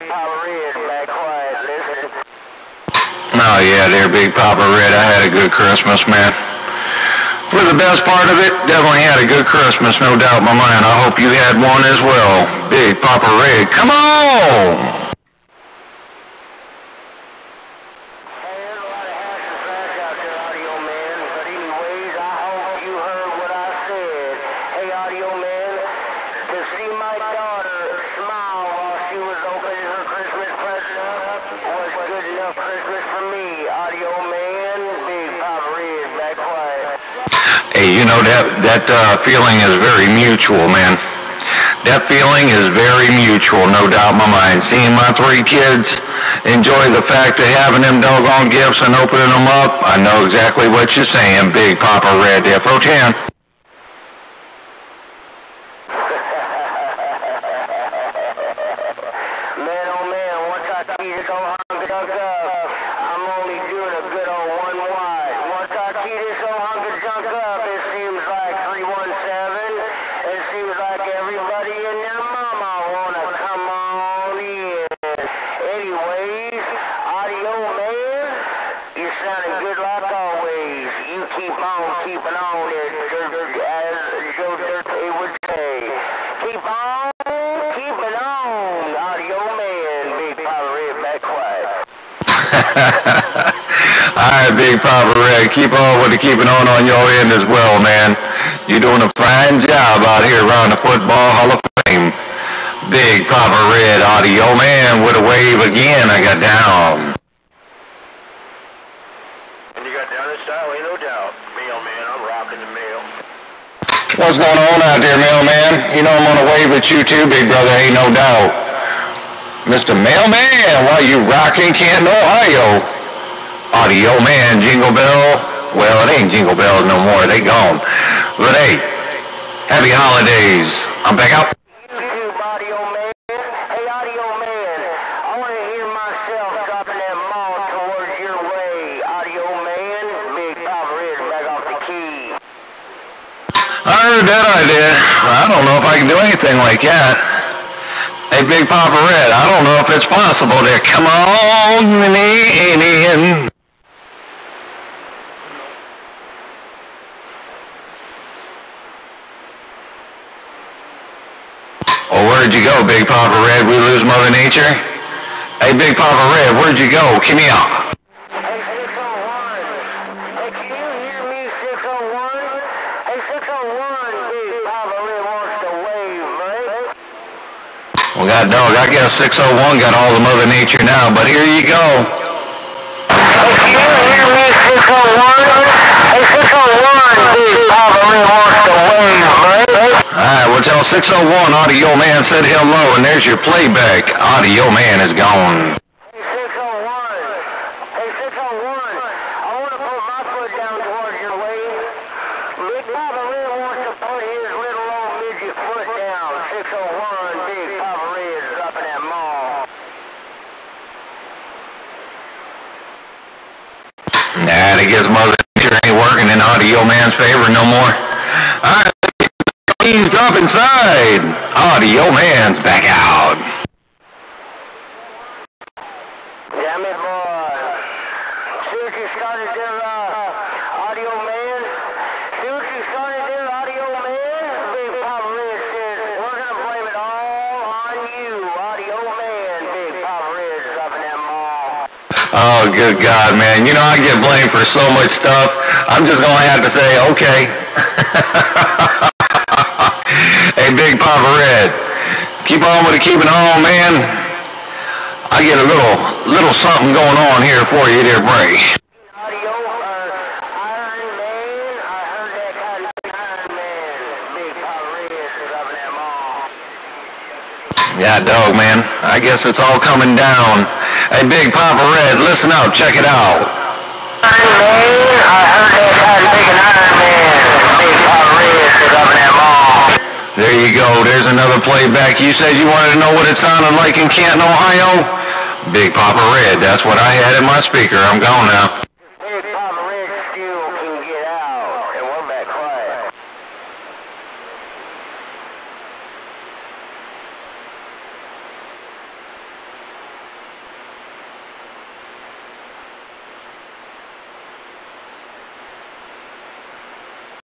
Oh yeah, there, Big Papa Red. I had a good Christmas, man. For the best part of it, definitely had a good Christmas, no doubt in my mind. I hope you had one as well. Big Papa Red, come on! Hey, you know, that feeling is very mutual, man. That feeling is very mutual, no doubt in my mind. Seeing my 3 kids enjoy the fact of having them doggone gifts and opening them up, I know exactly what you're saying, Big Papa Red there, Pro-10. Man, oh man, once I see this old hunk of junk up, I'm only doing a good old 1 wide. Once I see this old hunk of junk up, it seems like 317. It seems like everybody and their mama wanna come on in. Anyways, audio man, you're sounding good like always. You keep on keeping on it, as Joe Dirty would say. Keep on keeping on, audio man. Big Papa Red, back quiet. Alright, Big Papa Red, keep on with the keeping on your end as well, man. You're doing a fine job out here around the Football Hall of Fame. Big Papa Red, audio man, with a wave again, I got down. And you got down this style, ain't no doubt. Mailman, I'm rocking the mail. What's going on out there, Mailman? You know I'm on a wave with you too, big brother, ain't no doubt. Mr. Mailman, why you rocking Canton, Ohio? Audio man, Jingle Bell. Well, it ain't Jingle Bells no more, they gone. But hey, happy holidays. I'm back out. YouTube, audio man. Hey, audio man, I want to hear myself dropping that mall towards your way. Audio man, Big Papa Red, back off the key. I heard that idea. I don't know if I can do anything like that. Hey, Big Papa Red, I don't know if it's possible there. Come on in. Well, where'd you go, Big Papa Red? We lose Mother Nature? Hey, Big Papa Red, where'd you go? Come here. Hey, 601. Hey, can you hear me, 601? Hey, 601, Big Papa Red wants to wave, right? Well, God dog, I guess 601 got all the Mother Nature now, but here you go. Hey, can you hear me, 601? Hey, 601, Big Papa Red wants to wave, right? Alright, well tell 601 Audio Man said hello, and there's your playback. Audio Man is gone. Hey, 601. Hey, 601. I want to put my foot down towards your way. Big Papa Red wants to put his little old midget foot down. 601, Big Papa Red is up in that mall. Nah, I guess Mother Nature ain't working in Audio Man's favor no more. Alright, please drop inside. Audio Man's back out. Damn it, boy. See what you started there, audio man? See what you started there, audio man? Big Papa Red says, we're going to blame it all on you, audio man. Big Papa Red is up in that mall. Oh, good God, man. You know, I get blamed for so much stuff. I'm just going to have to say, okay. Hey, Big Papa Red, keep on with the keeping on, man. I get a little something going on here for you there, Bray. Audio, Iron Man, I heard that kind of Iron Man. Big Papa Red is up in that mall. Yeah, dog, man. I guess it's all coming down. Hey, Big Papa Red, listen up. Check it out. Iron Man, I heard that kind of big Iron Man. Big Papa Red is up in that mall. There you go. There's another playback. You said you wanted to know what it sounded like in Canton, Ohio? Big Papa Red, that's what I had in my speaker. I'm gone now.